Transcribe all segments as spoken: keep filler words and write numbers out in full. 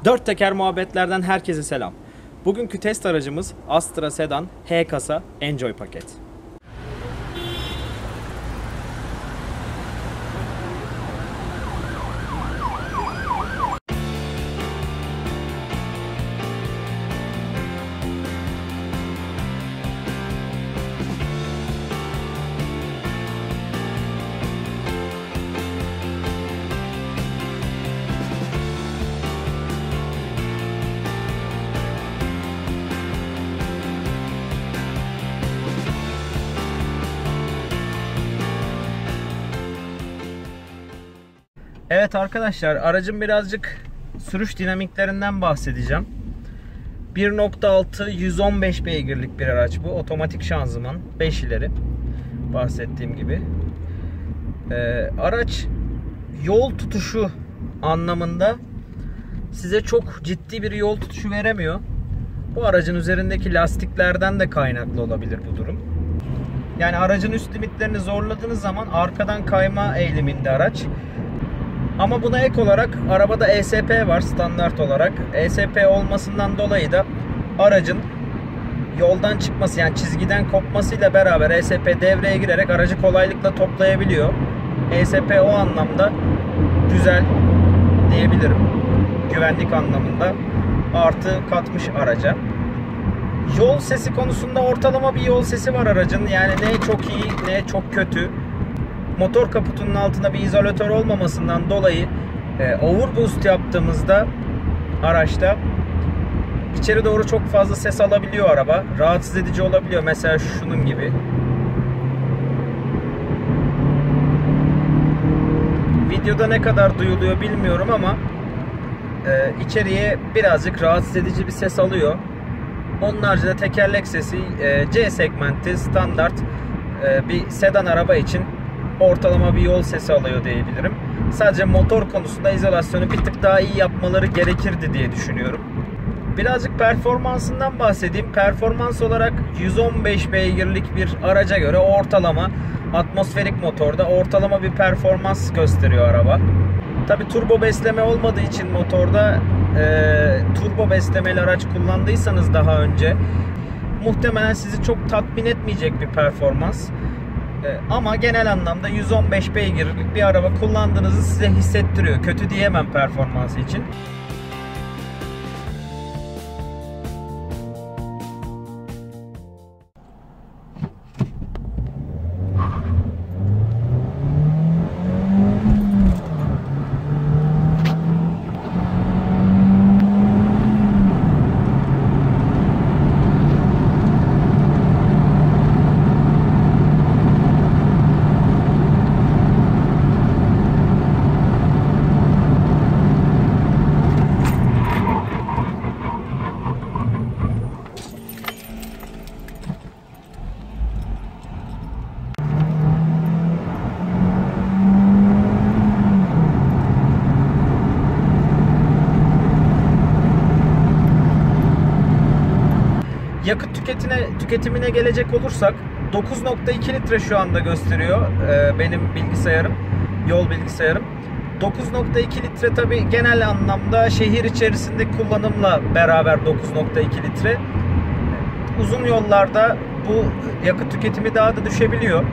Dört teker muhabbetlerden herkese selam. Bugünkü test aracımız Astra Sedan H kasa Enjoy paket. Evet arkadaşlar, aracın birazcık sürüş dinamiklerinden bahsedeceğim. bir nokta altı yüz on beş beygirlik bir araç bu. Otomatik şanzıman, beş ileri bahsettiğim gibi. Ee, araç yol tutuşu anlamında size çok ciddi bir yol tutuşu veremiyor. Bu aracın üzerindeki lastiklerden de kaynaklı olabilir bu durum. Yani aracın üst limitlerini zorladığınız zaman arkadan kayma eğiliminde araç. Ama buna ek olarak arabada E S P var standart olarak. E S P olmasından dolayı da aracın yoldan çıkması, yani çizgiden kopmasıyla beraber E S P devreye girerek aracı kolaylıkla toplayabiliyor. E S P o anlamda güzel diyebilirim. Güvenlik anlamında artı katmış araca. Yol sesi konusunda ortalama bir yol sesi var aracın. Yani ne çok iyi ne çok kötü. Motor kaputunun altında bir izolatör olmamasından dolayı e, overboost yaptığımızda araçta içeri doğru çok fazla ses alabiliyor araba. Rahatsız edici olabiliyor. Mesela şunun gibi. Videoda ne kadar duyuluyor bilmiyorum ama e, içeriye birazcık rahatsız edici bir ses alıyor. Onun haricinde tekerlek sesi e, C segmenti standart e, bir sedan araba için ortalama bir yol sesi alıyor diyebilirim. Sadece motor konusunda izolasyonu bir tık daha iyi yapmaları gerekirdi diye düşünüyorum. Birazcık performansından bahsedeyim. Performans olarak yüz on beş beygirlik bir araca göre ortalama atmosferik motorda ortalama bir performans gösteriyor araba. Tabi turbo besleme olmadığı için motorda e, turbo beslemeli araç kullandıysanız daha önce muhtemelen sizi çok tatmin etmeyecek bir performans. Ama genel anlamda yüz on beş beygirlik bir araba kullandığınızı size hissettiriyor. Kötü diyemem performansı için. Yakıt tüketine, tüketimine gelecek olursak dokuz nokta iki litre şu anda gösteriyor e, benim bilgisayarım, yol bilgisayarım. dokuz nokta iki litre tabi genel anlamda şehir içerisinde kullanımla beraber dokuz nokta iki litre. Uzun yollarda bu yakıt tüketimi daha da düşebiliyor.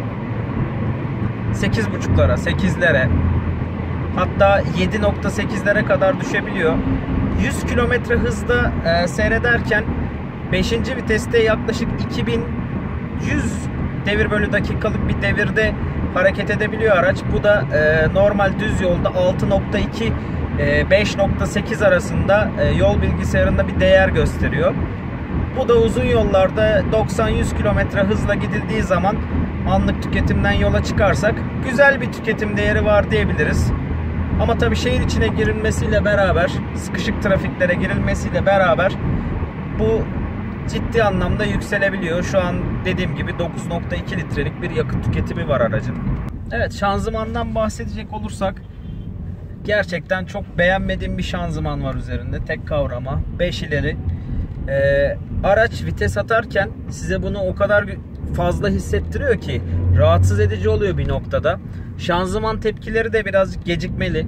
sekiz buçuklara, sekizlere, hatta yedi nokta sekizlere kadar düşebiliyor. yüz kilometre hızda e, seyrederken beşinci viteste yaklaşık iki bin yüz devir bölü dakikalık bir devirde hareket edebiliyor araç. Bu da e, normal düz yolda altı nokta iki e, beş nokta sekiz arasında e, yol bilgisayarında bir değer gösteriyor. Bu da uzun yollarda doksan yüz kilometre hızla gidildiği zaman anlık tüketimden yola çıkarsak güzel bir tüketim değeri var diyebiliriz. Ama tabii şehir içine girilmesiyle beraber, sıkışık trafiklere girilmesiyle beraber bu ciddi anlamda yükselebiliyor. Şu an dediğim gibi dokuz nokta iki litrelik bir yakıt tüketimi var aracın. Evet, şanzımandan bahsedecek olursak gerçekten çok beğenmediğim bir şanzıman var üzerinde. Tek kavrama, beş ileri. Ee, araç vites atarken size bunu o kadar fazla hissettiriyor ki rahatsız edici oluyor bir noktada. Şanzıman tepkileri de birazcık gecikmeli.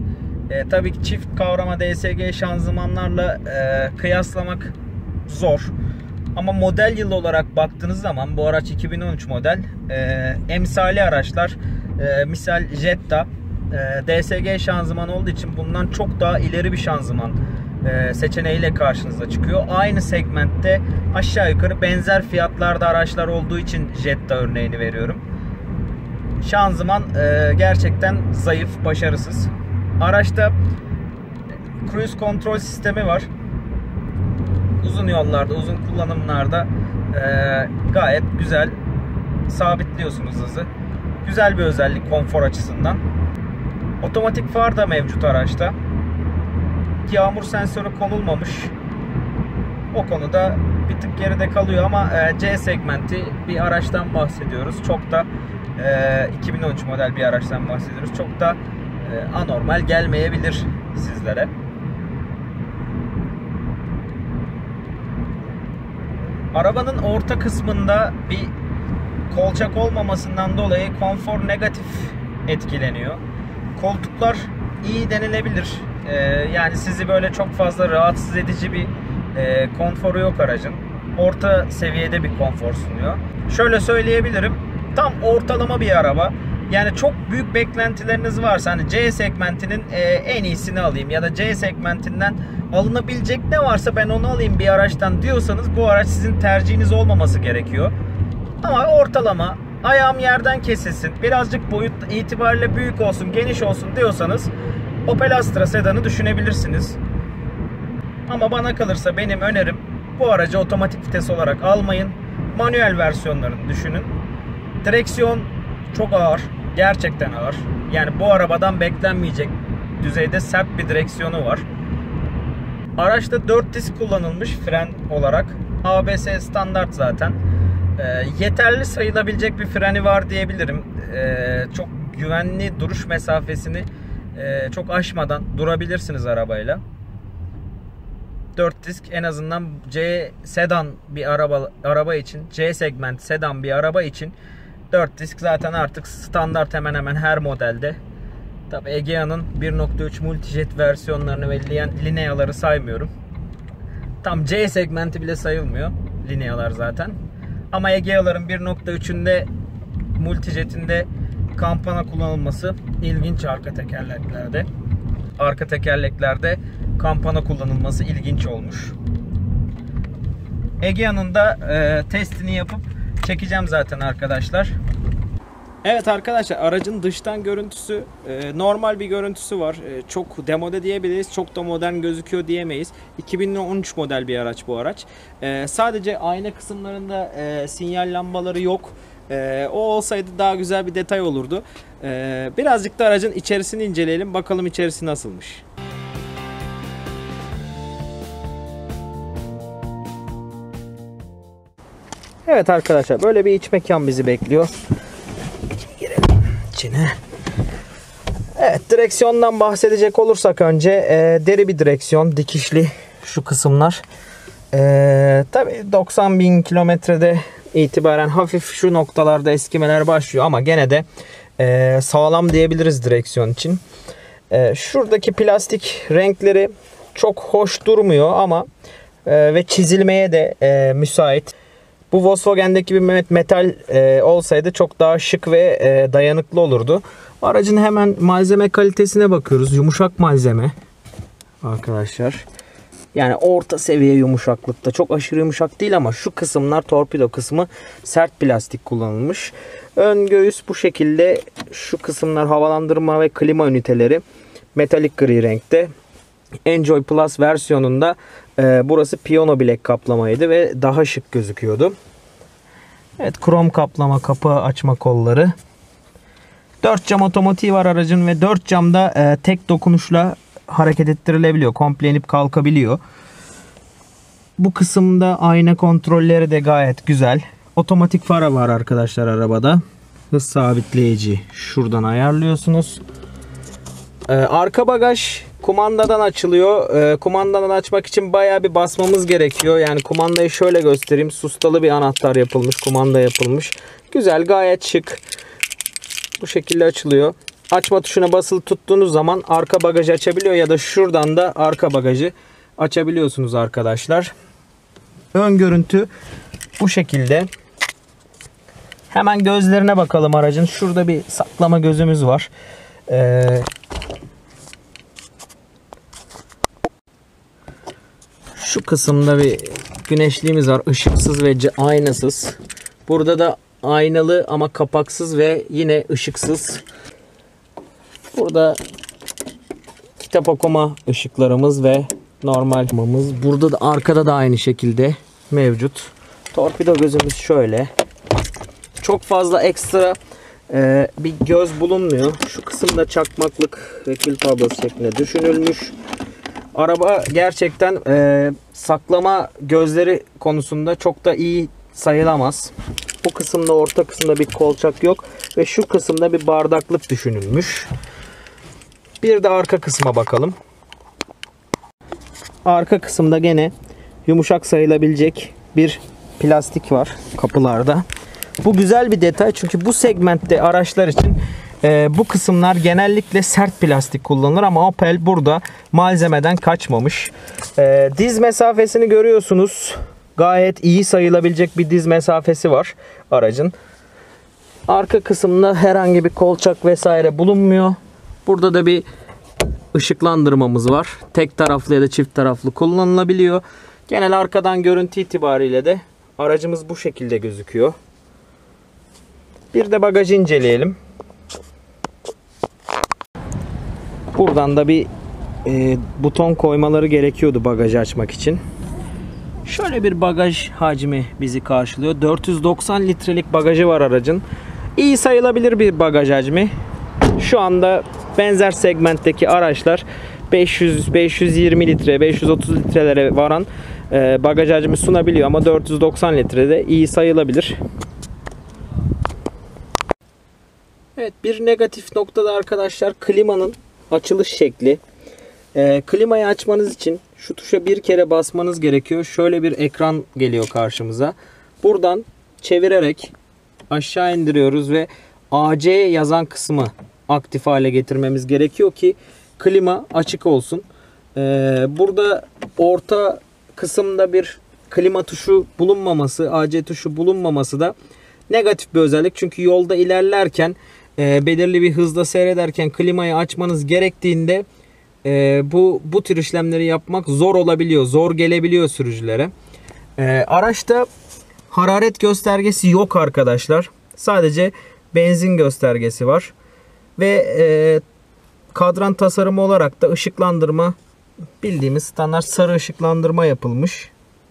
E, tabii ki çift kavrama D S G şanzımanlarla e, kıyaslamak zor. Ama model yılı olarak baktığınız zaman bu araç iki bin on üç model. E, emsali araçlar, e, misal Jetta e, D S G şanzıman olduğu için bundan çok daha ileri bir şanzıman e, seçeneğiyle karşınıza çıkıyor. Aynı segmentte aşağı yukarı benzer fiyatlarda araçlar olduğu için Jetta örneğini veriyorum. Şanzıman e, gerçekten zayıf, başarısız. Araçta cruise kontrol sistemi var. Uzun yollarda, uzun kullanımlarda e, gayet güzel sabitliyorsunuz hızı. Güzel bir özellik konfor açısından. Otomatik far da mevcut araçta. Yağmur sensörü konulmamış. O konuda bir tık geride kalıyor ama e, C segmenti bir araçtan bahsediyoruz. Çok da e, iki bin on üç model bir araçtan bahsediyoruz. Çok da e, anormal gelmeyebilir sizlere. Arabanın orta kısmında bir kolçak olmamasından dolayı konfor negatif etkileniyor. Koltuklar iyi denilebilir. Ee, yani sizi böyle çok fazla rahatsız edici bir e, konforu yok aracın. Orta seviyede bir konfor sunuyor. Şöyle söyleyebilirim. Tam ortalama bir araba. Yani çok büyük beklentileriniz varsa hani C segmentinin e, en iyisini alayım ya da C segmentinden alınabilecek ne varsa ben onu alayım bir araçtan diyorsanız bu araç sizin tercihiniz olmaması gerekiyor. Ama ortalama, ayağım yerden kesilsin, birazcık boyut itibariyle büyük olsun, geniş olsun diyorsanız Opel Astra sedanı düşünebilirsiniz. Ama bana kalırsa benim önerim bu aracı otomatik vites olarak almayın. Manuel versiyonlarını düşünün. Direksiyon çok ağır. Gerçekten ağır. Yani bu arabadan beklenmeyecek düzeyde sert bir direksiyonu var. Araçta dört disk kullanılmış fren olarak. A B S standart zaten. E, yeterli sayılabilecek bir freni var diyebilirim. E, çok güvenli duruş mesafesini e, çok aşmadan durabilirsiniz arabayla. dört disk en azından C sedan bir araba araba için, C segment sedan bir araba için dört disk zaten artık standart hemen hemen her modelde. Tabi Egea'nın bir nokta üç Multijet versiyonlarını ve Linea'ları saymıyorum. Tam C segmenti bile sayılmıyor Linea'lar zaten. Ama Egea'ların bir nokta üçünde Multijet'inde kampana kullanılması ilginç arka tekerleklerde. Arka tekerleklerde kampana kullanılması ilginç olmuş. Egea'nın da e, testini yapıp çekeceğim zaten arkadaşlar. Evet arkadaşlar, aracın dıştan görüntüsü e, normal bir görüntüsü var. E, çok demode diyebiliriz. Çok da modern gözüküyor diyemeyiz. iki bin on üç model bir araç bu araç. E, sadece ayna kısımlarında e, sinyal lambaları yok. E, o olsaydı daha güzel bir detay olurdu. E, birazcık da aracın içerisini inceleyelim. Bakalım içerisi nasılmış. Evet arkadaşlar, böyle bir iç mekan bizi bekliyor. Girelim içine. Evet, direksiyondan bahsedecek olursak önce e, deri bir direksiyon, dikişli şu kısımlar. E, tabii doksan bin kilometrede itibaren hafif şu noktalarda eskimeler başlıyor ama gene de e, sağlam diyebiliriz direksiyon için. E, şuradaki plastik renkleri çok hoş durmuyor ama e, ve çizilmeye de e, müsait. Bu Volkswagen'deki bir metal e, olsaydı çok daha şık ve e, dayanıklı olurdu. Aracın hemen malzeme kalitesine bakıyoruz. Yumuşak malzeme arkadaşlar. Yani orta seviye yumuşaklıkta. Çok aşırı yumuşak değil ama şu kısımlar, torpido kısmı sert plastik kullanılmış. Ön göğüs bu şekilde. Şu kısımlar havalandırma ve klima üniteleri metalik gri renkte. Enjoy Plus versiyonunda e, burası piyano bilek kaplamaydı ve daha şık gözüküyordu. Evet, krom kaplama kapı açma kolları. dört cam otomatiği var aracın ve dört camda e, tek dokunuşla hareket ettirilebiliyor. Komple inip kalkabiliyor. Bu kısımda ayna kontrolleri de gayet güzel. Otomatik fara var arkadaşlar arabada. Hız sabitleyici şuradan ayarlıyorsunuz. E, arka bagaj kumandadan açılıyor. E, kumandadan açmak için bayağı bir basmamız gerekiyor. Yani kumandayı şöyle göstereyim. Sustalı bir anahtar yapılmış. Kumanda yapılmış. Güzel, gayet şık. Bu şekilde açılıyor. açma tuşuna basılı tuttuğunuz zaman arka bagajı açabiliyor ya da şuradan da arka bagajı açabiliyorsunuz arkadaşlar. Ön görüntü bu şekilde. Hemen gözlerine bakalım aracın. Şurada bir saklama gözümüz var. Ee, şu kısımda bir güneşliğimiz var. Işıksız ve aynasız. Burada da aynalı ama kapaksız ve yine ışıksız. Burada kitap okuma ışıklarımız ve normal ışıklarımız. Burada da arkada da aynı şekilde mevcut. Torpido gözümüz şöyle. Çok fazla ekstra e, bir göz bulunmuyor. Şu kısımda çakmaklık ve kül tablası şeklinde düşünülmüş. Araba gerçekten e, saklama gözleri konusunda çok da iyi sayılamaz. Bu kısımda, orta kısımda bir kolçak yok ve şu kısımda bir bardaklık düşünülmüş. Bir de arka kısma bakalım. Arka kısımda gene yumuşak sayılabilecek bir plastik var kapılarda. Bu güzel bir detay çünkü bu segmentte araçlar için e, bu kısımlar genellikle sert plastik kullanılır ama Opel burada malzemeden kaçmamış. E, diz mesafesini görüyorsunuz. Gayet iyi sayılabilecek bir diz mesafesi var aracın. Arka kısımda herhangi bir kolçak vesaire bulunmuyor. Burada da bir ışıklandırmamız var. Tek taraflı ya da çift taraflı kullanılabiliyor. Genel arkadan görüntü itibariyle de aracımız bu şekilde gözüküyor. Bir de bagajı inceleyelim. Buradan da bir e, buton koymaları gerekiyordu bagajı açmak için. Şöyle bir bagaj hacmi bizi karşılıyor. dört yüz doksan litrelik bagajı var aracın. İyi sayılabilir bir bagaj hacmi. Şu anda benzer segmentteki araçlar beş yüz beş yüz yirmi litre, beş yüz otuz litrelere varan e, bagaj hacmi sunabiliyor ama dört yüz doksan litrede iyi sayılabilir. Evet, bir negatif noktada arkadaşlar klimanın açılış şekli. E, klimayı açmanız için şu tuşa bir kere basmanız gerekiyor. Şöyle bir ekran geliyor karşımıza. Buradan çevirerek aşağı indiriyoruz ve A C yazan kısmı aktif hale getirmemiz gerekiyor ki klima açık olsun. E, burada orta kısımda bir klima tuşu bulunmaması, A C tuşu bulunmaması da negatif bir özellik. Çünkü yolda ilerlerken e, belirli bir hızda seyrederken klimayı açmanız gerektiğinde e, bu bu tür işlemleri yapmak zor olabiliyor. Zor gelebiliyor sürücülere. E, araçta hararet göstergesi yok arkadaşlar. Sadece benzin göstergesi var. Ve e, kadran tasarımı olarak da ışıklandırma bildiğimiz standart sarı ışıklandırma yapılmış.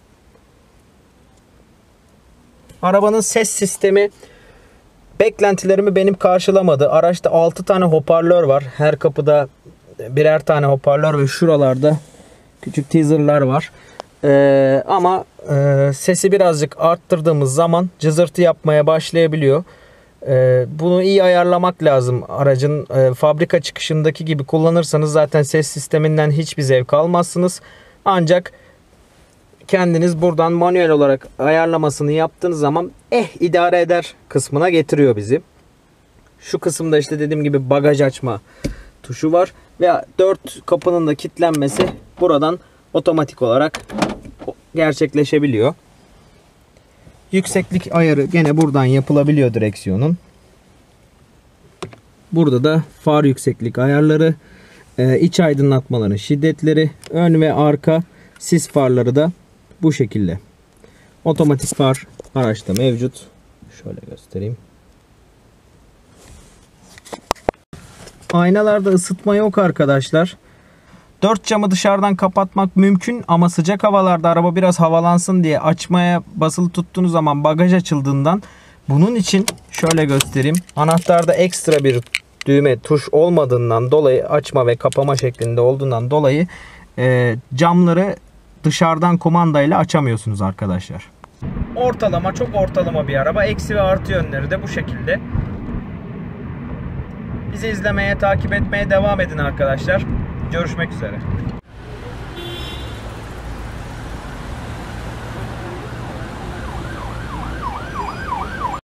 Arabanın ses sistemi beklentilerimi benim karşılamadı. Araçta altı tane hoparlör var. Her kapıda birer tane hoparlör ve şuralarda küçük teaserlar var. Ee, ama e, sesi birazcık arttırdığımız zaman cızırtı yapmaya başlayabiliyor. Ee, bunu iyi ayarlamak lazım. Aracın e, fabrika çıkışındaki gibi kullanırsanız zaten ses sisteminden hiçbir zevk almazsınız. Ancak kendiniz buradan manuel olarak ayarlamasını yaptığınız zaman eh idare eder kısmına getiriyor bizi. Şu kısımda işte dediğim gibi bagaj açma tuşu var ve dört kapının da kilitlenmesi buradan otomatik olarak gerçekleşebiliyor. Yükseklik ayarı gene buradan yapılabiliyor direksiyonun. Burada da far yükseklik ayarları, iç aydınlatmaların şiddetleri, ön ve arka sis farları da bu şekilde. Otomatik far araçta mevcut. Şöyle göstereyim. Aynalarda ısıtma yok arkadaşlar. Dört camı dışarıdan kapatmak mümkün ama sıcak havalarda araba biraz havalansın diye açmaya basılı tuttuğunuz zaman bagaj açıldığından, bunun için şöyle göstereyim. Anahtarda ekstra bir düğme tuş olmadığından dolayı, açma ve kapama şeklinde olduğundan dolayı e, camları dışarıdan kumandayla açamıyorsunuz arkadaşlar. Ortalama, çok ortalama bir araba. Eksi ve artı yönleri de bu şekilde. Bizi izlemeye, takip etmeye devam edin arkadaşlar. Görüşmek üzere.